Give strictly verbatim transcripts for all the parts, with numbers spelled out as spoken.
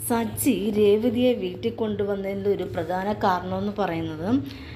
സച്ചി രേവതിയെ വീട്ടിൽ കൊണ്ടുവന്നതിൻ്റെ ഒരു പ്രധാന കാരണമെന്ന് പറയുന്നത്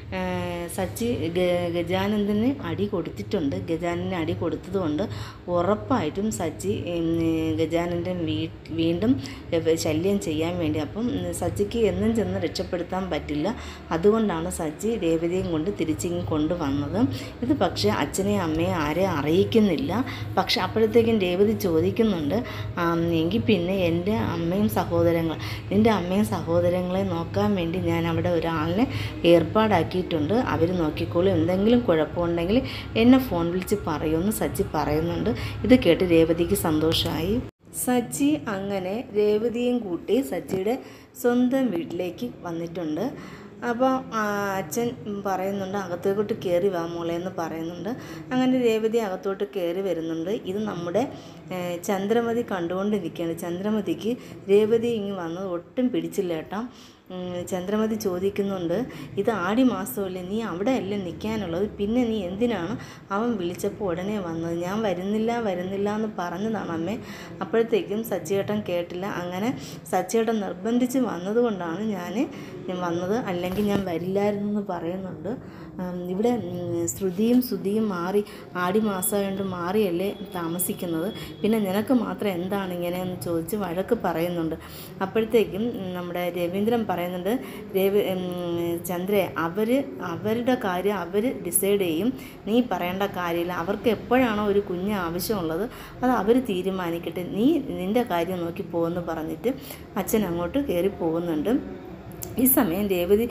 സച്ചി ഗജാനന്ദന് അടി കൊടുത്തിട്ടുണ്ട്. ഗജാനന്ദന് അടി കൊടുത്തതുകൊണ്ട് ഉറപ്പായിട്ടും സച്ചി ഗജാനന്ദൻ വീ വീണ്ടും ശല്യം ചെയ്യാൻ വേണ്ടി, അപ്പം സച്ചിക്ക് എന്നും ചെന്ന് രക്ഷപ്പെടുത്താൻ പറ്റില്ല. അതുകൊണ്ടാണ് സച്ചി രേവതിയും കൊണ്ട് തിരിച്ചിങ്ങ് കൊണ്ടുവന്നത്. ഇത് പക്ഷേ അച്ഛനെയും അമ്മയും ആരെയും അറിയിക്കുന്നില്ല. പക്ഷെ അപ്പോഴത്തേക്കും രേവതി ചോദിക്കുന്നുണ്ട്, എങ്കിൽ പിന്നെ എൻ്റെ അമ്മയും സഹോദരങ്ങൾ എൻ്റെ അമ്മയും സഹോദരങ്ങളെ നോക്കാൻ വേണ്ടി ഞാൻ അവിടെ ഒരാളിനെ ഏർപ്പാടാക്കിയിട്ടുണ്ട്, അവർ നോക്കിക്കോളും, എന്തെങ്കിലും കുഴപ്പമുണ്ടെങ്കിൽ എന്നെ ഫോൺ വിളിച്ച് പറയുമെന്ന് സച്ചി പറയുന്നുണ്ട്. ഇത് കേട്ട് രേവതിക്ക് സന്തോഷമായി. സച്ചി അങ്ങനെ രേവതിയും കൂട്ടി സച്ചിയുടെ സ്വന്തം വീട്ടിലേക്ക് വന്നിട്ടുണ്ട്. അപ്പോൾ അച്ഛൻ പറയുന്നുണ്ട്, അകത്തോട്ട് കയറി വാ മോളെ എന്ന് പറയുന്നുണ്ട്. അങ്ങനെ രേവതി അകത്തോട്ട് കയറി വരുന്നുണ്ട്. ഇത് നമ്മുടെ ചന്ദ്രമതി കണ്ടുകൊണ്ടിരിക്കുകയാണ്. ചന്ദ്രമതിക്ക് രേവതി ഇങ്ങ് വന്നത് ഒട്ടും പിടിച്ചില്ല കേട്ടോ. ചന്ദ്രമതി ചോദിക്കുന്നുണ്ട്, ഇത് ആടി മാസമല്ലേ, നീ അവിടെ അല്ലേ നിൽക്കാനുള്ളത്, പിന്നെ നീ എന്തിനാണ് അവൻ വിളിച്ചപ്പോൾ ഉടനെ വന്നത്? ഞാൻ വരുന്നില്ല വരുന്നില്ല എന്ന് പറഞ്ഞതാണ് അമ്മേ. അപ്പോഴത്തേക്കും സച്ചിയേട്ടൻ കേട്ടില്ല. അങ്ങനെ സച്ചിയേട്ടൻ നിർബന്ധിച്ച് വന്നതുകൊണ്ടാണ് ഞാൻ വന്നത്, അല്ലെങ്കിൽ ഞാൻ വരില്ലായിരുന്നു എന്ന് പറയുന്നുണ്ട്. ഇവിടെ ശ്രുതിയും ശ്രുതിയും മാറി ആടി മാസമായതുകൊണ്ട് മാറിയല്ലേ താമസിക്കുന്നത്, പിന്നെ നിനക്ക് മാത്രം എന്താണ് ഇങ്ങനെയെന്ന് ചോദിച്ച് വഴക്ക് പറയുന്നുണ്ട്. അപ്പോഴത്തേക്കും നമ്മുടെ രവീന്ദ്രൻ പറയുന്നുണ്ട്, രവി ചന്ദ്രേ അവർ അവരുടെ കാര്യം അവർ ഡിസൈഡ് ചെയ്യും, നീ പറയേണ്ട കാര്യമില്ല. അവർക്ക് എപ്പോഴാണോ ഒരു കുഞ്ഞ് ആവശ്യമുള്ളത് അത് അവർ തീരുമാനിക്കട്ടെ, നീ നിൻ്റെ കാര്യം നോക്കി പോകുമെന്ന് പറഞ്ഞിട്ട് അച്ഛൻ അങ്ങോട്ട് കയറി പോകുന്നുണ്ട്. ഈ സമയം രേവതി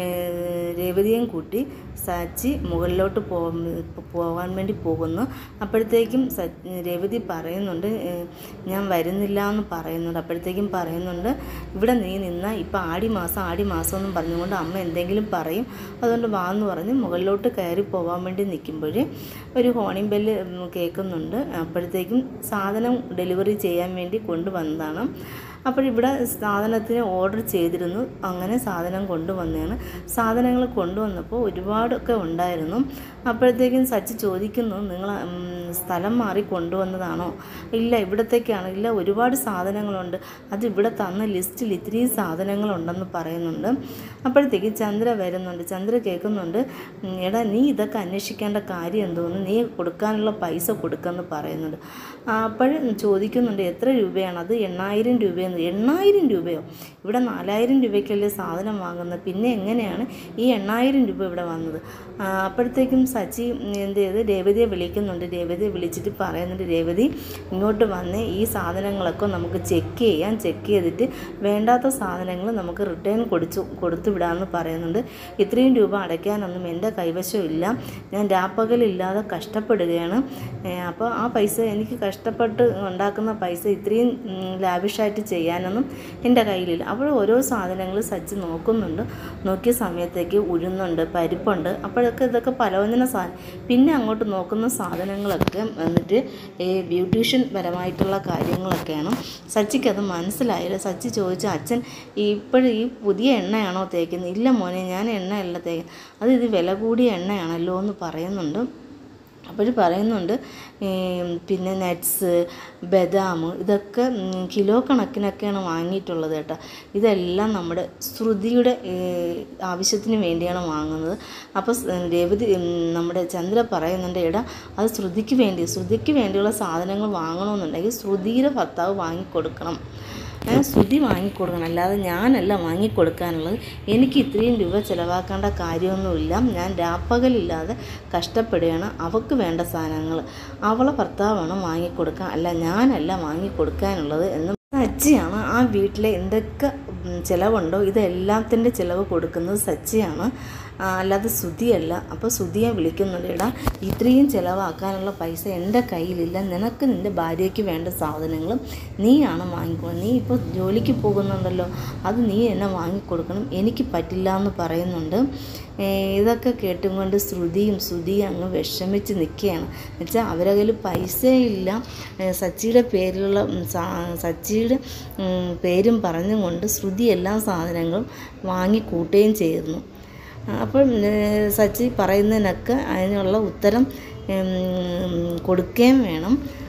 രേവതിയും കൂട്ടി സച്ചി മുകളിലോട്ട് പോ പോകാൻ വേണ്ടി പോകുന്നു. അപ്പോഴത്തേക്കും സ രേവതി പറയുന്നുണ്ട്, ഞാൻ വരുന്നില്ല എന്ന് പറയുന്നുണ്ട്. അപ്പോഴത്തേക്കും പറയുന്നുണ്ട്, ഇവിടെ നീ നിന്നാൽ ഇപ്പം ആടി മാസം ആടി മാസം എന്നും പറഞ്ഞുകൊണ്ട് അമ്മ എന്തെങ്കിലും പറയും, അതുകൊണ്ട് വാ എന്ന് പറഞ്ഞ് മുകളിലോട്ട് കയറി പോകാൻ വേണ്ടി നിൽക്കുമ്പോൾ ഒരു ഹോണിംഗ് ബെല്ല് കേൾക്കുന്നുണ്ട്. അപ്പോഴത്തേക്കും സാധനം ഡെലിവറി ചെയ്യാൻ വേണ്ടി കൊണ്ടുവന്നതാണ്. അപ്പോഴിവിടെ സാധനത്തിന് ഓർഡർ ചെയ്തിരുന്നു. അങ്ങനെ സാധനം കൊണ്ടുവന്നതാണ്. സാധനങ്ങൾ കൊണ്ടുവന്നപ്പോൾ ഒരുപാടൊക്കെ ഉണ്ടായിരുന്നു. അപ്പോഴത്തേക്കും സച്ചി ചോദിക്കുന്നു, നിങ്ങൾ സ്ഥലം മാറി കൊണ്ടുവന്നതാണോ? ഇല്ല, ഇവിടത്തേക്കാണ്. ഇല്ല, ഒരുപാട് സാധനങ്ങളുണ്ട്, അത് ഇവിടെ തന്ന ലിസ്റ്റിൽ ഇത്രയും സാധനങ്ങളുണ്ടെന്ന് പറയുന്നുണ്ട്. അപ്പോഴത്തേക്ക് ചന്ദ്ര വരുന്നുണ്ട്. ചന്ദ്ര കേൾക്കുന്നുണ്ട്, എടാ നീ ഇതൊക്കെ അന്വേഷിക്കേണ്ട കാര്യം എന്തോന്ന്, നീ കൊടുക്കാനുള്ള പൈസ കൊടുക്കുമെന്ന് പറയുന്നുണ്ട്. അപ്പോഴും ചോദിക്കുന്നുണ്ട്, എത്ര രൂപയാണ്? അത് എണ്ണായിരം രൂപയെന്ന്. എണ്ണായിരം രൂപയോ? ഇവിടെ നാലായിരം രൂപയ്ക്കല്ലേ സാധനം വാങ്ങുന്നത്, പിന്നെ എങ്ങനെയാണ് ഈ എണ്ണായിരം രൂപ ഇവിടെ വന്നത്? അപ്പോഴത്തേക്കും സച്ചി എന്ത് ചെയ്ത് രേവതിയെ വിളിക്കുന്നുണ്ട്. രേവതിയെ വിളിച്ചിട്ട് പറയുന്നുണ്ട്, രേവതി ഇങ്ങോട്ട് വന്ന് ഈ സാധനങ്ങളൊക്കെ നമുക്ക് ചെക്ക് ചെയ്യാം, ചെക്ക് ചെയ്തിട്ട് വേണ്ടാത്ത സാധനങ്ങൾ നമുക്ക് റിട്ടേൺ കൊടുത്തു കൊടുത്തു വിടാമെന്ന് പറയുന്നുണ്ട്. ഇത്രയും രൂപ അടയ്ക്കാനൊന്നും എൻ്റെ കൈവശമില്ല, ഞാൻ രാപ്പകലില്ലാതെ കഷ്ടപ്പെടുകയാണ്. അപ്പോൾ ആ പൈസ എനിക്ക് കഷ്ടപ്പെട്ട് ഉണ്ടാക്കുന്ന പൈസ ഇത്രയും ലാവിഷായിട്ട് ചെയ്യാനൊന്നും എൻ്റെ കയ്യിലില്ല. അപ്പോൾ ഓരോ സാധനങ്ങൾ സച്ചി നോക്കുന്നുണ്ട്. നോക്കിയ സമയത്തേക്ക് ഉഴുന്നുണ്ട്, പരിപ്പുണ്ട്. അപ്പോഴൊക്കെ ഇതൊക്കെ പലവ്യഞ്ജന സാധനം. പിന്നെ അങ്ങോട്ട് നോക്കുന്ന സാധനങ്ങളൊക്കെ വന്നിട്ട് ഈ ബ്യൂട്ടീഷ്യൻ പരമായിട്ടുള്ള കാര്യങ്ങളൊക്കെയാണ്. സച്ചിക്കത് മനസ്സിലായില്ല. സച്ചി ചോദിച്ചു, അച്ഛൻ ഇപ്പോഴും ഈ പുതിയ എണ്ണയാണോ തേക്കുന്നത്? ഇല്ല മോനെ, ഞാൻ എണ്ണയല്ല തേക്കുന്നത്, അത് ഇത് വില കൂടിയ എണ്ണയാണല്ലോ എന്ന് പറയുന്നുണ്ട്. അപ്പോൾ പറയുന്നുണ്ട്, പിന്നെ നട്ട്സ്, ബദാം ഇതൊക്കെ കിലോ കണക്കിനൊക്കെയാണ് വാങ്ങിയിട്ടുള്ളത് കേട്ടോ. ഇതെല്ലാം നമ്മുടെ ശ്രുതിയുടെ ആവശ്യത്തിന് വേണ്ടിയാണ് വാങ്ങുന്നത്. അപ്പോൾ രേവതി നമ്മുടെ ചന്ദ്ര പറയുന്നുണ്ട്, എടാ അത് ശ്രുതിക്ക് വേണ്ടി ശ്രുതിക്ക് വേണ്ടിയുള്ള സാധനങ്ങൾ വാങ്ങണമെന്നുണ്ടെങ്കിൽ ശ്രുതിയുടെ ഭർത്താവ് വാങ്ങിക്കൊടുക്കണം, ശ്രുതി വാങ്ങിക്കൊടുക്കണം, അല്ലാതെ ഞാനല്ല വാങ്ങിക്കൊടുക്കാനുള്ളത്. എനിക്ക് ഇത്രയും രൂപ ചിലവാക്കേണ്ട കാര്യമൊന്നുമില്ല, ഞാൻ രാപ്പകലില്ലാതെ കഷ്ടപ്പെടുകയാണ്. അവൾക്ക് വേണ്ട സാധനങ്ങൾ അവളെ ഭർത്താവാണ് വാങ്ങിക്കൊടുക്കാൻ, അല്ല ഞാനല്ല വാങ്ങിക്കൊടുക്കാനുള്ളത് എന്ന് സച്ചിയാണ്. ആ വീട്ടിലെ എന്തൊക്കെ ചിലവുണ്ടോ ഇതെല്ലാത്തിൻ്റെ ചിലവ് കൊടുക്കുന്നത് സച്ചിയാണ്, അല്ലാതെ ശ്രുതിയല്ല. അപ്പോൾ ശ്രുതിയെ വിളിക്കുന്നുണ്ട്, എടാ ഇത്രയും ചിലവാക്കാനുള്ള പൈസ എൻ്റെ കയ്യിലില്ല, നിനക്ക് നിൻ്റെ ഭാര്യയ്ക്ക് വേണ്ട സാധനങ്ങളും നീയാണ് വാങ്ങിക്കൊടുക്കണം, നീ ഇപ്പോൾ ജോലിക്ക് പോകുന്നുണ്ടല്ലോ, അത് നീ എന്നെ വാങ്ങിക്കൊടുക്കണം, എനിക്ക് പറ്റില്ല എന്ന് പറയുന്നുണ്ട്. ഇതൊക്കെ കേട്ടുകൊണ്ട് ശ്രുതിയും ശ്രുതിയും അങ്ങ് വിഷമിച്ച് നിൽക്കുകയാണ്. എന്നുവെച്ചാൽ അവരുടെ കയ്യിൽ പൈസയില്ല. സച്ചിയുടെ പേരിലുള്ള സച്ചിയുടെ പേരും പറഞ്ഞും കൊണ്ട് ശ്രുതി എല്ലാ സാധനങ്ങളും വാങ്ങിക്കൂട്ടുകയും ചെയ്യുന്നു. അപ്പോൾ സച്ചി പറയുന്നതിനൊക്കെ അതിനുള്ള ഉത്തരം കൊടുക്കുകയും വേണം.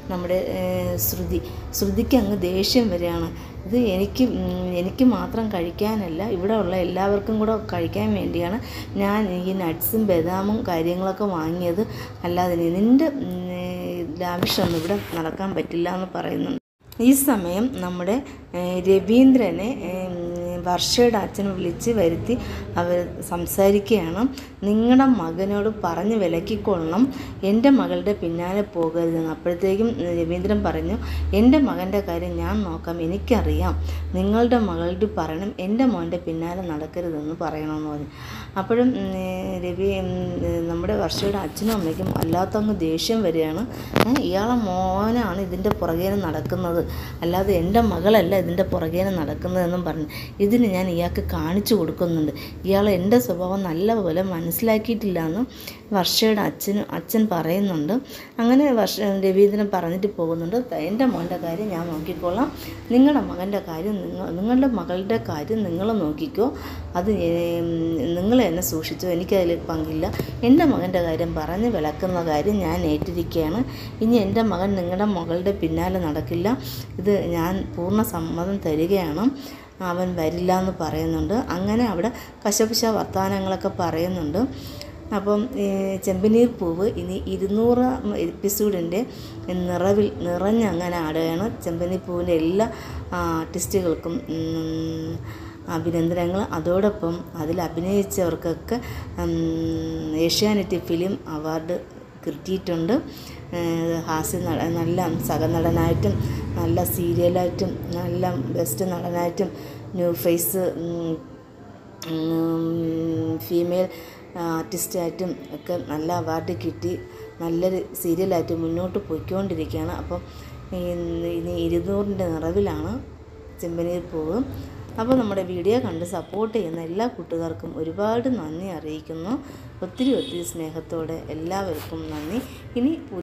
നമ്മുടെ ശ്രുതി ശ്രുതിക്ക് അങ്ങ് ദേഷ്യം വരികയാണ്. ഇത് എനിക്ക് എനിക്ക് മാത്രം കഴിക്കാനല്ല, ഇവിടെ ഉള്ള എല്ലാവർക്കും കൂടെ കഴിക്കാൻ വേണ്ടിയാണ് ഞാൻ ഈ നട്ട്സും ബദാമും കാര്യങ്ങളൊക്കെ വാങ്ങിയത്, അല്ലാതെ നിൻ്റെ ലാവിഷൊന്നും ഇവിടെ നടക്കാൻ പറ്റില്ല എന്ന് പറയുന്നുണ്ട്. ഈ സമയം നമ്മുടെ രവീന്ദ്രനെ വർഷയുടെ അച്ഛനെ വിളിച്ച് വരുത്തി അവർ സംസാരിക്കുകയാണ്. നിങ്ങളുടെ മകനോട് പറഞ്ഞ് വിലക്കിക്കൊള്ളണം, എൻ്റെ മകളുടെ പിന്നാലെ പോകരുതെന്ന്. അപ്പോഴത്തേക്കും രവീന്ദ്രൻ പറഞ്ഞു, എൻ്റെ മകൻ്റെ കാര്യം ഞാൻ നോക്കാം, എനിക്കറിയാം, നിങ്ങളുടെ മകളുടെ പറയണം, എൻ്റെ മോൻ്റെ പിന്നാലെ നടക്കരുതെന്ന് പറയണമെന്ന് പറഞ്ഞു. അപ്പോഴും രവി നമ്മുടെ വർഷയുടെ അച്ഛനും അമ്മയ്ക്കും അല്ലാത്തങ്ങ് ദേഷ്യം വരികയാണ്. ഇയാളെ മോനാണ് ഇതിൻ്റെ പുറകേനെ നടക്കുന്നത്, അല്ലാതെ എൻ്റെ മകളല്ല ഇതിൻ്റെ പുറകേനെ നടക്കുന്നതെന്നും പറഞ്ഞു. ഇതിന് ഞാൻ ഇയാൾക്ക് കാണിച്ചു കൊടുക്കുന്നുണ്ട്, ഇയാൾ എൻ്റെ സ്വഭാവം നല്ലപോലെ മനസ്സിലാക്കിയിട്ടില്ല എന്ന് വർഷയുടെ അച്ഛനും അച്ഛൻ പറയുന്നുണ്ട്. അങ്ങനെ വർഷ രവീന്ദ്രൻ പറഞ്ഞിട്ട് പോകുന്നുണ്ട്, എൻ്റെ മോൻ്റെ കാര്യം ഞാൻ നോക്കിക്കോളാം, നിങ്ങളുടെ മകൻ്റെ കാര്യം നിങ്ങൾ നിങ്ങളുടെ മകളുടെ കാര്യം നിങ്ങൾ നോക്കിക്കോ, അത് നിങ്ങൾ എന്നെ സൂക്ഷിച്ചോ, എനിക്കതിൽ പങ്കില്ല. എൻ്റെ മകൻ്റെ കാര്യം പറഞ്ഞ് വിളക്കുന്ന കാര്യം ഞാൻ ഏറ്റിരിക്കുകയാണ്. ഇനി എൻ്റെ മകൻ നിങ്ങളുടെ മകളുടെ പിന്നാലെ നടക്കില്ല, ഇത് ഞാൻ പൂർണ്ണ സമ്മതം തരികയാണ്, അവൻ വരില്ല എന്ന് പറയുന്നുണ്ട്. അങ്ങനെ അവിടെ കശപിശ വർത്തമാനങ്ങളൊക്കെ പറയുന്നുണ്ട്. അപ്പം ചെമ്പനീർ പൂവ് ഇനി ഇരുന്നൂറ് എപ്പിസോഡിൻ്റെ നിറവിൽ നിറഞ്ഞങ്ങനെ ആടുകയാണ്. ചെമ്പനീർ പൂവിൻ്റെ എല്ലാ ആർട്ടിസ്റ്റുകൾക്കും അഭിനന്ദനങ്ങൾ. അതോടൊപ്പം അതിൽ അഭിനയിച്ചവർക്കൊക്കെ ഏഷ്യാനെറ്റ് ഫിലിം അവാർഡ് കിട്ടിയിട്ടുണ്ട്. ഹാസ്യ നട നല്ല സഹനടനായിട്ടും നല്ല സീരിയലായിട്ടും നല്ല ബെസ്റ്റ് നടനായിട്ടും ന്യൂ ഫേസ് ഫീമെയിൽ ആർട്ടിസ്റ്റായിട്ടും ഒക്കെ നല്ല അവാർഡ് കിട്ടി നല്ലൊരു സീരിയലായിട്ട് മുന്നോട്ട് പോയിക്കൊണ്ടിരിക്കുകയാണ്. അപ്പം ഇനി ഇരുന്നൂറിൻ്റെ നിറവിലാണ് ചെമ്പനീർ പൂവ്. അപ്പോൾ നമ്മുടെ വീഡിയോ കണ്ട് സപ്പോർട്ട് ചെയ്യുന്ന എല്ലാ കൂട്ടുകാർക്കും ഒരുപാട് നന്ദി അറിയിക്കുന്നു. ഒത്തിരി ഒത്തിരി സ്നേഹത്തോടെ എല്ലാവർക്കും നന്ദി. ഇനി